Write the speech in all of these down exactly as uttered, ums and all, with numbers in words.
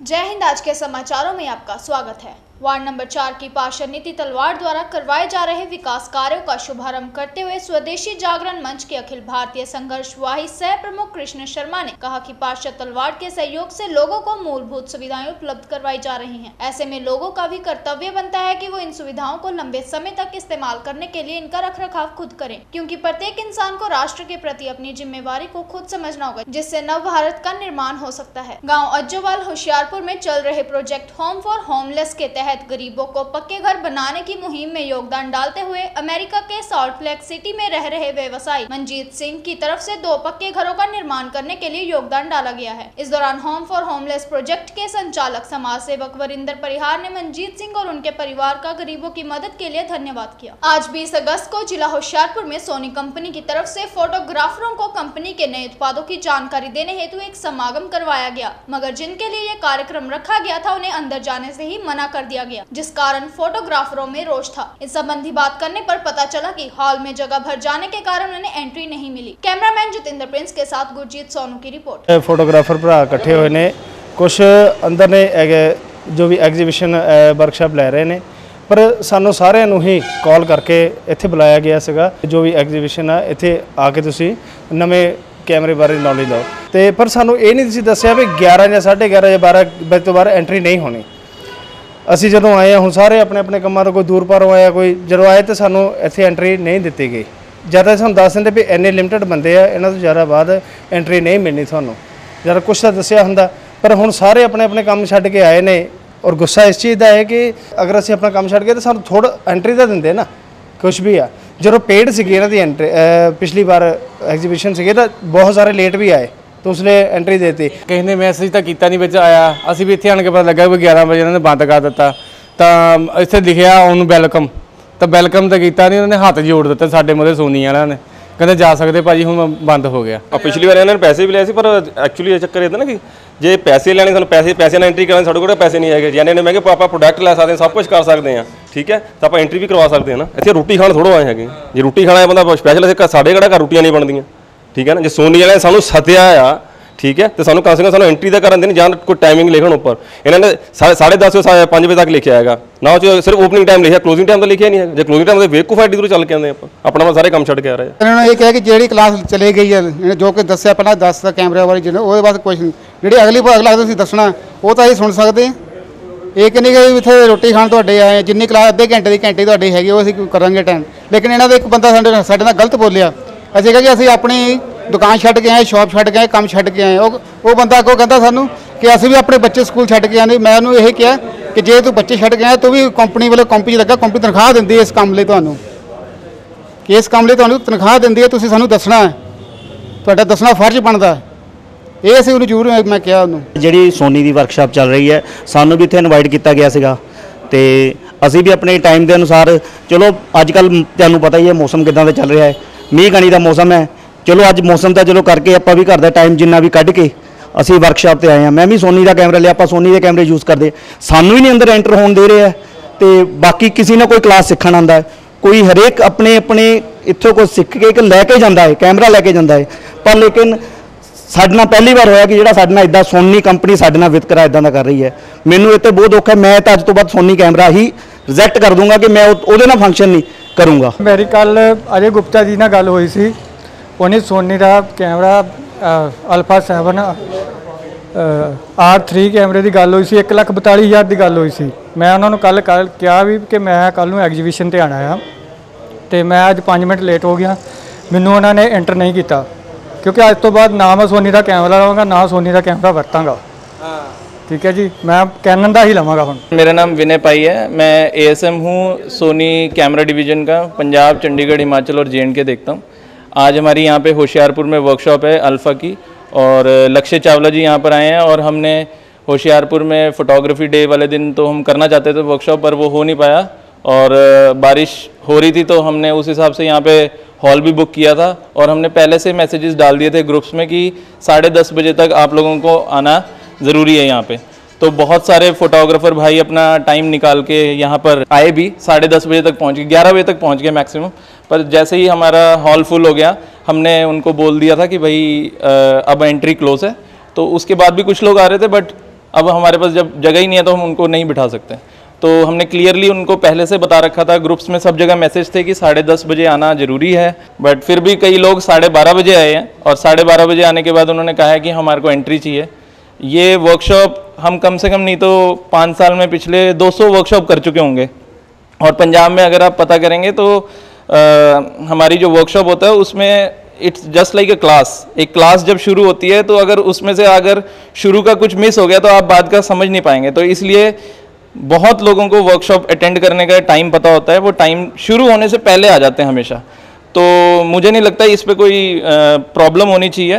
जय हिंद। आज के समाचारों में आपका स्वागत है। वार्ड नंबर चार की पार्षद नीति तलवार द्वारा करवाए जा रहे विकास कार्यों का शुभारंभ करते हुए स्वदेशी जागरण मंच के अखिल भारतीय संघर्षवाही सह प्रमुख कृष्ण शर्मा ने कहा कि पार्षद तलवार के सहयोग से लोगों को मूलभूत सुविधाएं उपलब्ध करवाई जा रही हैं। ऐसे में लोगों का भी कर्तव्य बनता है कि वो इन सुविधाओं को लंबे समय तक इस्तेमाल करने के लिए इनका रखरखाव खुद करें, क्योंकि प्रत्येक इंसान को राष्ट्र के प्रति अपनी जिम्मेवारी को खुद समझना होगा, जिससे नव भारत का निर्माण हो सकता है। गाँव अज्जोवाल होशियारपुर में चल रहे प्रोजेक्ट होम फॉर होमलेस के तहत गरीबों को पक्के घर बनाने की मुहिम में योगदान डालते हुए अमेरिका के सॉल्ट लेक सिटी में रह रहे व्यवसायी मनजीत सिंह की तरफ से दो पक्के घरों का निर्माण करने के लिए योगदान डाला गया है। इस दौरान होम फॉर होमलेस प्रोजेक्ट के संचालक समाज सेवक वरिंदर परिहार ने मनजीत सिंह और उनके परिवार का गरीबों की मदद के लिए धन्यवाद किया। आज बीस अगस्त को जिला होशियारपुर में सोनी कंपनी की तरफ से फोटोग्राफरों को कंपनी के नए उत्पादों की जानकारी देने हेतु एक समागम करवाया गया, मगर जिनके लिए यह कार्यक्रम रखा गया था उन्हें अंदर जाने से ही मना कर दिया गया, जिस कारण फोटोग्राफरों में रोष था। इस संबंधी बात करने पर पता चला कि हॉल में जगह भर जाने के कारण उन्हें एंट्री नहीं मिली। कैमरामैन जितेंद्र प्रिंस के साथ गुरजीत सोनू की रिपोर्ट। फोटोग्राफर भरा इकट्ठे हुए ने, कुछ अंदर ने जो भी एग्जीबिशन वर्कशॉप लै रहे ने, पर सानू सारिਆਂ ਨੂੰ ही कॉल करके ਇੱਥੇ बुलाया गया ਸੀਗਾ। जो भी एग्जीबिशन है ਇੱਥੇ आके ਤੁਸੀਂ नवे कैमरे बारे नॉलेज लो, तो पर सानू ये नहीं दसिया भी ग्यारह या साढ़े ग्यारह या बारह बजे तो बाहर एंट्री नहीं होनी। ਅਸੀਂ ਜਦੋਂ ਆਏ ਹਾਂ ਹੁਣ ਸਾਰੇ ਆਪਣੇ ਆਪਣੇ ਕੰਮਾਂ ਤੋਂ, ਕੋਈ ਦੂਰ ਪਰੋਂ ਆਇਆ, ਕੋਈ ਜਦੋਂ ਆਏ ਤਾਂ ਸਾਨੂੰ ਇੱਥੇ ਐਂਟਰੀ ਨਹੀਂ ਦਿੱਤੀ ਗਈ। ਜ਼ਿਆਦਾ ਸਾਨੂੰ ਦੱਸ ਦਿੰਦੇ ਵੀ ਇੰਨੇ ਲਿਮਟਿਡ ਬੰਦੇ ਆ, ਇਹਨਾਂ ਤੋਂ ਜ਼ਿਆਦਾ ਬਾਅਦ ਐਂਟਰੀ ਨਹੀਂ ਮਿਲਣੀ ਤੁਹਾਨੂੰ, ਜਦ ਕੁਛ ਤਾਂ ਦੱਸਿਆ ਹੁੰਦਾ। ਪਰ ਹੁਣ ਸਾਰੇ ਆਪਣੇ ਆਪਣੇ ਕੰਮ ਛੱਡ ਕੇ ਆਏ ਨੇ, ਔਰ ਗੁੱਸਾ ਇਸ ਚੀਜ਼ ਦਾ ਹੈ ਕਿ ਅਗਰ ਅਸੀਂ ਆਪਣਾ ਕੰਮ ਛੱਡ ਗਏ ਤਾਂ ਸਾਨੂੰ ਥੋੜਾ ਐਂਟਰੀ ਤਾਂ ਦਿੰਦੇ ਨਾ, ਕੁਛ ਵੀ ਆ। ਜਦੋਂ ਪੇਡ ਸੀਗੀ ਇਹਨਾਂ ਦੀ ਐਂਟਰੀ, ਪਿਛਲੀ ਵਾਰ ਐਗਜ਼ੀਬਿਸ਼ਨ ਸੀਗੇ ਤਾਂ ਬਹੁਤ ਸਾਰੇ ਲੇਟ ਵੀ ਆਏ, तो उसने एंट्री देती। किसी ने मैसेज तो किया नहीं, बच्चा आया, असी भी इतने आने के पता लगा भी ग्यारह बजे उन्होंने बंद कर दिता। तो इतने लिखा ऑन वैलकम, तो वैलकम तो किया नहीं, उन्होंने हाथ जोड़ दिते साडे मुहरे सोनी वाले ने, कहते जा सकते भाजी हुण बंद हो गया। पिछली बार इन्होंने पैसे भी लिया पर एक्चुअली ये चक्कर इतना कि जे पैसे लेने सानूं पैसे पैसे नाल एंट्री करने साडे कोल पैसे नहीं है, यानी महंगे आप प्रोडक्ट लै सकते हैं, सब कुछ कर सकते हैं, ठीक है, तो आप एंट्री भी करवा सकते हैं ना। इतने रोटी खाण थोड़ो आए हैं, जे रोटी खाना है बंदा स्पैशल साडे किहड़ा घर रोटियां नहीं बनदियां, ठीक है ना। जे सोनी वाले सानूं सद्या आ, ठीक है, तो सानू कम से कम सानू एंट्री तो करन देनी, जां कोई टाइमिंग लिखण उपर। इन्होंने साढ़े दस से पाँच बजे तक लिखा है ना, सिर्फ ओपनिंग टाइम लिखा, क्लोजिंग टाइम तो लिखा नहीं है। जो क्लोजिंग टाइम बेवकूफ एडी दूर चल के आते हैं, अपना सारे काम छड़ के आ रहे हैं। इन्होंने ये कहा कि जी क्लास चली गई है, जो कि दसिया पहला दस कैमरे वाली जो वो बाद कुछ जी अगली अगला तुम दसना वो तो अं सुन सकते हैं। ये कि नहीं कि इतने रोटी खाण तुहाडे आए, जिन्नी क्लास अद्धे घंटे की घंटे तुहाडी हैगी वो असीं करांगे टाइम, लेकिन इन्होंने एक बंदा साडे साडे नाल गलत बोलिया। असीं कहा कि असीं अपनी दुकान छड्ड के आए, शॉप छड्ड के आए, काम छड्ड के आए। वो बंदा अगों कहता सानू कि असीं भी अपने बच्चे स्कूल छड्ड के आने। मैं उन्होंने यही कहा कि जे तू बच्चे छड्ड के आए तू भी कंपनी वाले कंपनी च लगा, कंपनी तनख्वाह दिंदी है इस काम लई तुहानू, कि इस काम लई तुहानू तनख्वाह दिंदी है, तुसीं सानू दसना है, तुहाडा दसना फर्ज बनदा है। ये असीं उन्होंने जरूर मैं कहा उन्होंने। जिहड़ी सोनी दी वर्कशॉप चल रही है, सानू भी इत्थे इनवाइट किया गया सीगा, ते असीं भी अपने टाइम के अनुसार, चलो अजकल तुहानू पता ही है मौसम किदां दा चल रहा है, मीह कणी का मौसम है, चलो अज मौसम का चलो करके आप भी घर का टाइम जिन्ना भी कढ़ के असी वर्कशॉप से आए हैं। मैं भी सोनी का कैमरा लिया, आप सोनी के कैमरे यूज़ करते, सानू ही नहीं अंदर एंटर होने दे रहे हैं। तो बाकी किसी ने कोई क्लास सीखण आंदा है, कोई हरेक अपने अपने इत्थों कुछ सीख के लैके जाता है, कैमरा लैके जाता है। पर लेकिन साडे नाल पहली बार होया कि जिहड़ा साडे नाल इदां सोनी कंपनी साडे नाल वितकरा इदां दा कर रही है। मैनूं इत्थे बहुत औखा, मैं तो अज तो बाद सोनी कैमरा ही रिजैक्ट कर दूंगा कि मैं उहदे नाल फंक्शन नहीं करूँगा। मेरी कल अजय गुप्ता जी नाल गल होई सी, उन्हें सोनी का camera alpha seven R three कैमरे की गल हुई सी, एक लख बताली हज़ार की गल हुई सी। मैं उन्होंने कल कल कहा भी कि मैं कल नूं एग्जीबिशन ते आना है, तो मैं अज पाँच मिनट लेट हो गया, मैनू उन्होंने एंटर नहीं किया, क्योंकि अज तो बाद ना मैं सोनी का कैमरा लवांगा ना सोनी का कैमरा वरतांगा। ठीक है जी, मैं कैनन का ही लवांगा हुण। मेरा नाम विनय पाई है, मैं ए एस एम हूँ सोनी कैमरा डिवीज़न का, पंजाब, चंडीगढ़, हिमाचल और जे एंड के देखता हूँ। आज हमारी यहाँ पे होशियारपुर में वर्कशॉप है अल्फ़ा की, और लक्ष्य चावला जी यहाँ पर आए हैं, और हमने होशियारपुर में फ़ोटोग्राफी डे वाले दिन तो हम करना चाहते थे वर्कशॉप, पर वो हो नहीं पाया, और बारिश हो रही थी, तो हमने उस हिसाब से यहाँ पे हॉल भी बुक किया था, और हमने पहले से मैसेजेस डाल दिए थे ग्रुप्स में कि साढ़े दस बजे तक आप लोगों को आना ज़रूरी है यहाँ पे। तो बहुत सारे फोटोग्राफर भाई अपना टाइम निकाल के यहाँ पर आए भी, साढ़े दस बजे तक पहुँच गए, ग्यारह बजे तक पहुँच गए मैक्सिमम। पर जैसे ही हमारा हॉल फुल हो गया, हमने उनको बोल दिया था कि भाई अब एंट्री क्लोज है। तो उसके बाद भी कुछ लोग आ रहे थे, बट अब हमारे पास जब जगह ही नहीं है तो हम उनको नहीं बिठा सकते। तो हमने क्लियरली उनको पहले से बता रखा था, ग्रुप्स में सब जगह मैसेज थे कि साढ़े दस बजे आना ज़रूरी है, बट फिर भी कई लोग साढ़े बारह बजे आए हैं और साढ़े बारह बजे आने के बाद उन्होंने कहा है कि हमारे को एंट्री चाहिए। ये वर्कशॉप हम कम से कम नहीं तो पाँच साल में पिछले दो सौ वर्कशॉप कर चुके होंगे, और पंजाब में अगर आप पता करेंगे तो आ, हमारी जो वर्कशॉप होता है उसमें it's just like a class. एक क्लास जब शुरू होती है तो अगर उसमें से अगर शुरू का कुछ मिस हो गया तो आप बाद का समझ नहीं पाएंगे। तो इसलिए बहुत लोगों को वर्कशॉप अटेंड करने का टाइम पता होता है, वो टाइम शुरू होने से पहले आ जाते हैं हमेशा। तो मुझे नहीं लगता इस पर कोई प्रॉब्लम होनी चाहिए।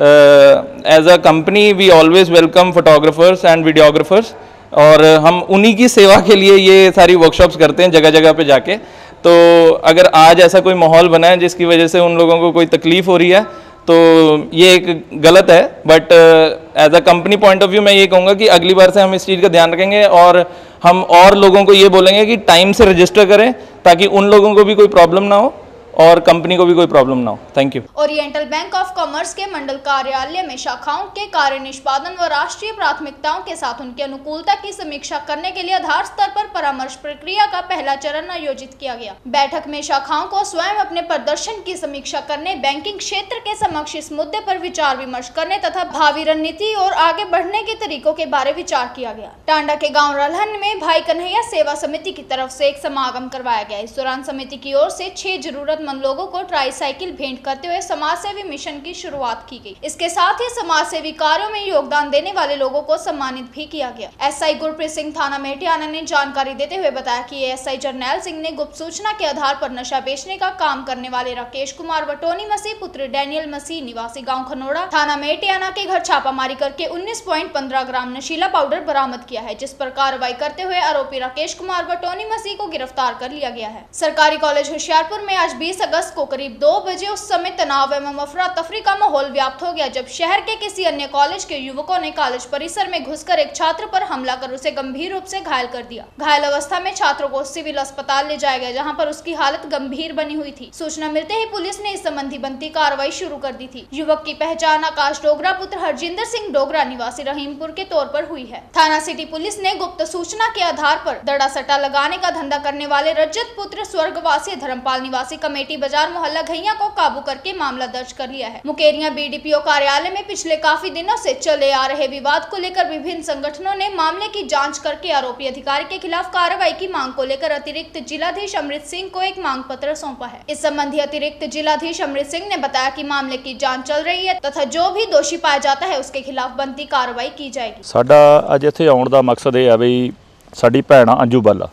As a company we always welcome photographers and videographers, और हम उन्हीं की सेवा के लिए ये सारी वर्कशॉप्स करते हैं जगह जगह पे जाके। तो अगर आज ऐसा कोई माहौल बना है जिसकी वजह से उन लोगों को कोई तकलीफ़ हो रही है तो ये एक गलत है, but as a company point of view मैं ये कहूँगा कि अगली बार से हम इस चीज़ का ध्यान रखेंगे और हम और लोगों को ये बोलेंगे कि टाइम से रजिस्टर करें ताकि उन लोगों को भी कोई प्रॉब्लम ना हो और कंपनी को भी कोई प्रॉब्लम ना हो। Thank you. Oriental Bank of Commerce के मंडल कार्यालय में शाखाओं के कार्य निष्पादन व राष्ट्रीय प्राथमिकताओं के साथ उनकी अनुकूलता की समीक्षा करने के लिए आधार स्तर पर परामर्श प्रक्रिया का पहला चरण आयोजित किया गया। बैठक में शाखाओं को स्वयं अपने प्रदर्शन की समीक्षा करने, बैंकिंग क्षेत्र के समक्ष इस मुद्दे पर विचार विमर्श करने तथा भावी रणनीति और आगे बढ़ने के तरीकों के बारे विचार किया गया। टांडा के गाँव रलहन में भाई कन्हैया सेवा समिति की तरफ से एक समागम करवाया गया। इस दौरान समिति की ओर से छह जरूरत मंद लोगों को ट्राईसाइकिल भेंट करते हुए समाज सेवी मिशन की शुरुआत की गई। इसके साथ ही समाज सेवी कार्यों में योगदान देने वाले लोगों को सम्मानित भी किया गया। एसआई गुरप्रीत सिंह थाना मेटियाना ने जानकारी देते हुए बताया कि एसआई जरनैल सिंह ने गुप्त सूचना के आधार पर नशा बेचने का काम करने वाले राकेश कुमार वटोनी मसीह पुत्र डैनियल मसीह निवासी गाँव खनोड़ा थाना मेटियाना के घर छापामारी करके उन्नीस पॉइंट पंद्रह ग्राम नशीला पाउडर बरामद किया है, जिस पर कार्रवाई करते हुए आरोपी राकेश कुमार वटोनी मसीह को गिरफ्तार कर लिया गया है। सरकारी कॉलेज होशियारपुर में आज बीस अगस्त को करीब दो बजे उस समय तनाव एवं अफरा तफरी का माहौल व्याप्त हो गया जब शहर के किसी अन्य कॉलेज के युवकों ने कॉलेज परिसर में घुसकर एक छात्र पर हमला कर उसे गंभीर रूप से घायल कर दिया। घायल अवस्था में छात्र को सिविल अस्पताल ले जाया गया, जहां पर उसकी हालत गंभीर बनी हुई थी। सूचना मिलते ही पुलिस ने इस संबंधी बनती कार्रवाई शुरू कर दी थी। युवक की पहचान आकाश डोगरा पुत्र हरजिंदर सिंह डोगरा निवासी रहीमपुर के तौर पर हुई है। थाना सिटी पुलिस ने गुप्त सूचना के आधार पर दड़ा सट्टा लगाने का धंधा करने वाले रजत पुत्र स्वर्गवासी धर्मपाल निवासी कमेटी बाजार मोहल्ला घैया को काबू करके मामला दर्ज कर लिया है। मुकेरिया बीडीपीओ कार्यालय में पिछले काफी दिनों से चले आ रहे विवाद को लेकर विभिन्न संगठनों ने मामले की जांच करके आरोपी अधिकारी के खिलाफ कार्रवाई की मांग को लेकर अतिरिक्त जिलाधीश अमृत सिंह को एक मांग पत्र सौंपा है। इस संबंधी अतिरिक्त जिलाधीश अमृत सिंह ने बताया कि मामले की जांच चल रही है तथा जो भी दोषी पाया जाता है उसके खिलाफ बनती कार्रवाई की जाएगी। साडा अज इत्थे आउण दा मकसद ये है बई साडी भैण अंजू बाला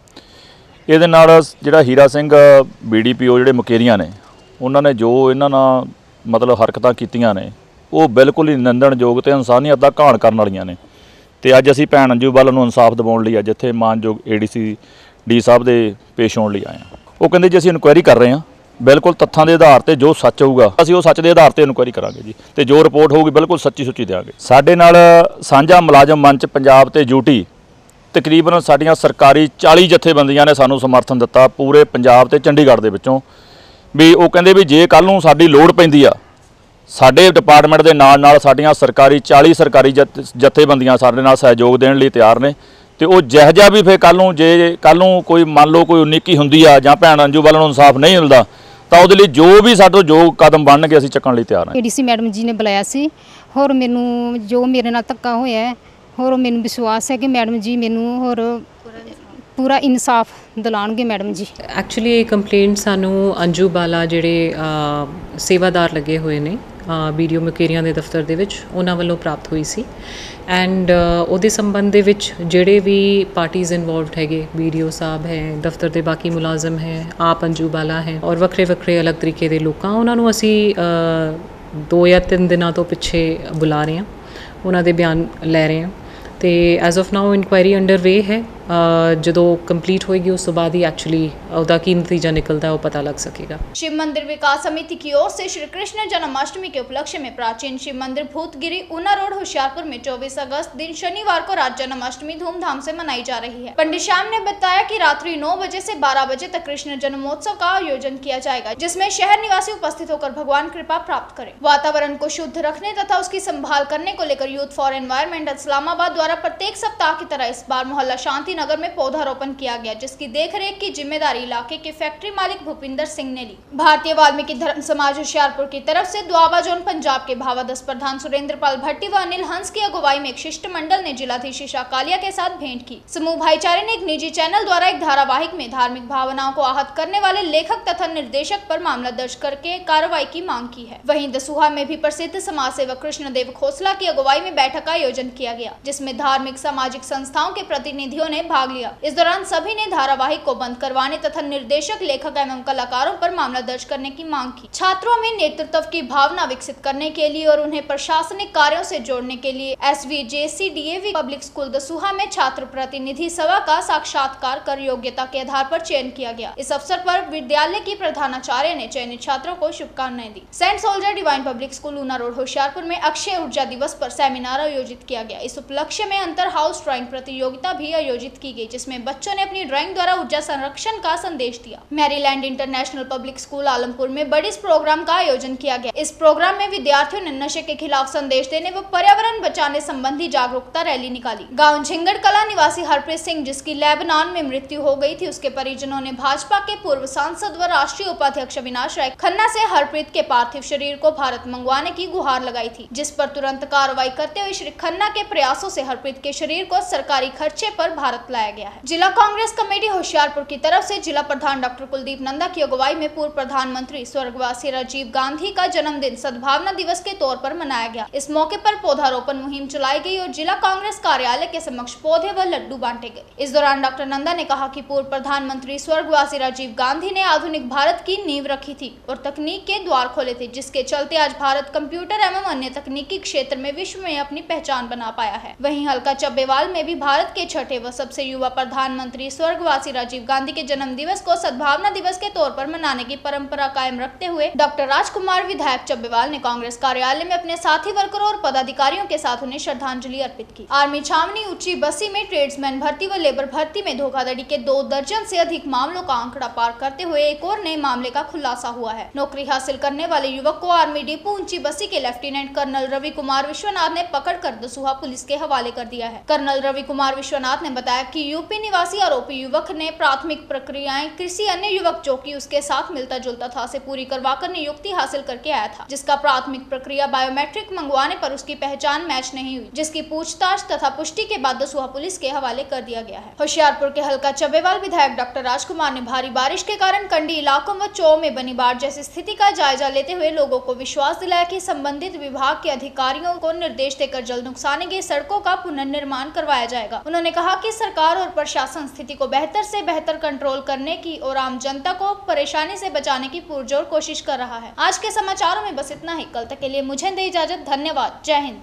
ਇਹਦੇ ਨਾਲ ਜਿਹੜਾ ਹੀਰਾ ਸਿੰਘ ਬੀਡੀਪੀਓ ਜਿਹੜੇ ਮੁਕੇਰੀਆਂ ਨੇ ਉਹਨਾਂ ਨੇ ਜੋ ਇਹਨਾਂ ਨਾਲ ਮਤਲਬ ਹਰਕਤਾਂ ਕੀਤੀਆਂ ਨੇ ਉਹ ਬਿਲਕੁਲ ਹੀ ਨਿੰਦਣਯੋਗ ਤੇ ਇਨਸਾਨੀਅਤ ਦਾ ਘਾਣ ਕਰਨ ਵਾਲੀਆਂ ਨੇ। ਤੇ ਅੱਜ ਅਸੀਂ ਭੈਣ ਅੰਜੂ ਬਾਲਾ ਨੂੰ ਇਨਸਾਫ ਦਿਵਾਉਣ ਲਈ ਅੱਜ ਇੱਥੇ ਮਾਨਯੋਗ ਏਡੀਸੀ ਡੀ ਸਾਹਿਬ ਦੇ ਪੇਸ਼ ਹੋਣ ਲਈ ਆਏ ਹਾਂ। ਉਹ ਕਹਿੰਦੇ ਜੀ ਅਸੀਂ ਇਨਕੁਆਇਰੀ ਕਰ ਰਹੇ ਹਾਂ, ਬਿਲਕੁਲ ਤੱਥਾਂ ਦੇ ਆਧਾਰ ਤੇ ਜੋ ਸੱਚ ਹੋਊਗਾ ਅਸੀਂ ਉਹ ਸੱਚ ਦੇ ਆਧਾਰ ਤੇ ਇਨਕੁਆਇਰੀ ਕਰਾਂਗੇ ਜੀ, ਤੇ ਜੋ ਰਿਪੋਰਟ ਹੋਊਗੀ ਬਿਲਕੁਲ ਸੱਚੀ ਸੁੱਚੀ ਦੇਵਾਂਗੇ। ਸਾਡੇ ਨਾਲ ਸਾਂਝਾ ਮੁਲਾਜ਼ਮ ਮੰਚ ਪੰਜਾਬ ਤੇ ਯੂਟੀ तकरीबन साड़ियाँ सरकारी चाली जथेबंदियां ने सानू समर्थन दिता पूरे पंजाब ते चंडीगढ़ दे विचों भी। वो कहंदे भी जे कल नूं साडी लोड़ पैंदी आ साडे डिपार्टमेंट दे नाल नाल साड़ियाँ सरकारी चाली सरकारी जथ जथेबंदियां साडे नाल सहयोग देण लई तैयार ने। ते वो जिह जिहा भी फिर कल नूं जे कल नूं कोई मान लो कोई उन्नीकी हुंदी आ जां भैण अंजू वाल नूं इंसाफ नहीं मिलदा तां उहदे लई जो भी साडे जो कदम बनणगे असीं चुकण लई तैयार हां। एडीसी मैडम जी ने बुलाया सी होर मैनूं जो मेरे नाल धक्का होया है होर मैनूं विश्वास है कि मैडम जी मैनूं होर पूरा इंसाफ दिलाणगे मैडम जी। एक्चुअली ये कंप्लेंट सानू अंजू बाला जिहड़े सेवादार लगे हुए ने बीडीओ मुकेरियां दे दफ्तर दे विच उन्हां वल्लों प्राप्त हुई सी एंड उहदे संबंध दे विच जिहड़े भी पार्टीज़ इनवॉल्वड हैगे बीडीओ साहब है, दफ्तर दे बाकी मुलाजम हैं, आप अंजू बाला हैं और वक्रे वक्रे अलग तरीके दे लोकां उन्हां नूं असीं दो या तीन दिनां तो पिछे बुला रहे हैं, उन्हां दे बयान लै रहे हैं। तो as of now inquiry under way है ਜਦੋਂ ਕੰਪਲੀਟ ਹੋਏਗੀ ਉਸ ਤੋਂ ਬਾਅਦ ਹੀ ਐਕਚੁਅली ਉਹਦਾ ਕੀ ਨਤੀਜਾ निकलता है वो पता लग सकेगा। शिव मंदिर विकास समिति की ओर से श्री कृष्ण जन्माष्टमी के उपलक्ष्य में प्राचीन शिव मंदिर भूतगिरी ऊना रोड होशियारपुर में चौबीस अगस्त दिन शनिवार को राज जन्माष्टमी धूमधाम से मनाई जा रही है। पंडित श्याम ने बताया कि रात्रि नौ बजे से बारह बजे तक कृष्ण जन्मोत्सव का आयोजन किया जाएगा, जिसमें शहर निवासी उपस्थित होकर भगवान कृपा प्राप्त करें। वातावरण को शुद्ध रखने तथा उसकी संभाल करने को लेकर यूथ फॉर एनवायरमेंट इस्लामाबाद द्वारा प्रत्येक सप्ताह की तरह इस बार मोहल्ला शांति नगर में पौधारोपण किया गया, जिसकी देखरेख की जिम्मेदारी इलाके के फैक्ट्री मालिक भूपिंदर सिंह ने ली। भारतीय वाल्मीकि धर्म समाज होशियारपुर की तरफ से दुआबा जोन पंजाब के भावादस प्रधान सुरेंद्र पाल भट्टी व अनिल हंस की अगुवाई में एक शिष्टमंडल ने जिलाधीश ईशा कालिया के साथ भेंट की। समूह भाईचारे ने एक निजी चैनल द्वारा एक धारावाहिक में धार्मिक भावनाओं को आहत करने वाले लेखक तथा निर्देशक पर मामला दर्ज करके कार्रवाई की मांग की है। वहीं दसूहा में भी प्रसिद्ध समाज सेवक कृष्णदेव खोसला की अगुवाई में बैठक का आयोजन किया गया, जिसमें धार्मिक सामाजिक संस्थाओं के प्रतिनिधियों ने भाग लिया। इस दौरान सभी ने धारावाहिक को बंद करवाने तथा निर्देशक, लेखक एवं कलाकारों पर मामला दर्ज करने की मांग की। छात्रों में नेतृत्व की भावना विकसित करने के लिए और उन्हें प्रशासनिक कार्यों से जोड़ने के लिए S V J C D A V public school Dasuya में छात्र प्रतिनिधि सभा का साक्षात्कार कर योग्यता के आधार पर चयन किया गया। इस अवसर पर विद्यालय की प्रधानाचार्य ने चयनित छात्रों को शुभकामनाएं दी। Saint Soldier Divine Public School Una road Hoshiarpur में अक्षय ऊर्जा दिवस पर सेमिनार आयोजित किया गया। इस उपलक्ष्य में अंतर हाउस ड्राइंग प्रतियोगिता भी आयोजित की गई, जिसमें बच्चों ने अपनी ड्राइंग द्वारा ऊर्जा संरक्षण का संदेश दिया। Maryland International Public School Alampur में बड़ी इस प्रोग्राम का आयोजन किया गया। इस प्रोग्राम में विद्यार्थियों ने नशे के खिलाफ संदेश देने व पर्यावरण बचाने संबंधी जागरूकता रैली निकाली। गांव झिंगड़ कला निवासी हरप्रीत सिंह, जिसकी लेबनान में मृत्यु हो गई थी, उसके परिजनों ने भाजपा के पूर्व सांसद व राष्ट्रीय उपाध्यक्ष अविनाश राय खन्ना से हरप्रीत के पार्थिव शरीर को भारत मंगवाने की गुहार लगाई थी, जिस पर तुरंत कार्रवाई करते हुए श्री खन्ना के प्रयासों से हरप्रीत के शरीर को सरकारी खर्चे पर भारत लाया गया है। जिला कांग्रेस कमेटी होशियारपुर की तरफ से जिला प्रधान डॉक्टर कुलदीप नंदा की अगुवाई में पूर्व प्रधानमंत्री स्वर्गवासी राजीव गांधी का जन्मदिन सद्भावना दिवस के तौर पर मनाया गया। इस मौके पर पौधारोपण मुहिम चलाई गई और जिला कांग्रेस कार्यालय के समक्ष पौधे व लड्डू बांटे गए। इस दौरान डॉक्टर नंदा ने कहा कि पूर्व प्रधानमंत्री स्वर्गवासी राजीव गांधी ने आधुनिक भारत की नींव रखी थी और तकनीक के द्वार खोले थे, जिसके चलते आज भारत कंप्यूटर एवं अन्य तकनीकी क्षेत्र में विश्व में अपनी पहचान बना पाया है। वहीं हल्का चब्बेवाल में भी भारत के छठे व सबसे युवा प्रधानमंत्री स्वर्गवासी राजीव गांधी के जन्म दिवस को सद्भावना दिवस के तौर पर मनाने की परंपरा कायम रखते हुए डॉक्टर राजकुमार विधायक चब्बेवाल ने कांग्रेस कार्यालय में अपने साथी वर्करों और पदाधिकारियों के साथ उन्हें श्रद्धांजलि अर्पित की। आर्मी छावनी ऊंची बस्ती में ट्रेड्समैन भर्ती व लेबर भर्ती में धोखाधड़ी के दो दर्जन से अधिक मामलों का आंकड़ा पार करते हुए एक और नए मामले का खुलासा हुआ है। नौकरी हासिल करने वाले युवक को आर्मी डिपो ऊंची बस्ती के लेफ्टिनेंट कर्नल रवि कुमार विश्वनाथ ने पकड़ कर दसूहा पुलिस के हवाले कर दिया है। कर्नल रवि कुमार विश्वनाथ ने बताया कि यूपी निवासी आरोपी युवक ने प्राथमिक प्रक्रियाएं किसी अन्य युवक जो कि उसके साथ मिलता जुलता था से पूरी करवाकर नियुक्ति हासिल करके आया था, जिसका प्राथमिक प्रक्रिया बायोमेट्रिक मंगवाने पर उसकी पहचान मैच नहीं हुई, जिसकी पूछताछ तथा पुष्टि के बाद दसूहा पुलिस के हवाले कर दिया गया है। होशियारपुर के हल्का चब्बेवाल विधायक डॉक्टर राजकुमार ने भारी बारिश के कारण कंडी इलाकों व चौ में बनी बाढ़ जैसी स्थिति का जायजा लेते हुए लोगों को विश्वास दिलाया कि संबंधित विभाग के अधिकारियों को निर्देश देकर जल नुकसानी की सड़कों का पुनर्निर्माण करवाया जाएगा। उन्होंने कहा कि सरकार और प्रशासन स्थिति को बेहतर से बेहतर कंट्रोल करने की और आम जनता को परेशानी से बचाने की पुरजोर कोशिश कर रहा है। आज के समाचारों में बस इतना ही। कल तक के लिए मुझे दे इजाजत। धन्यवाद। जय हिंद।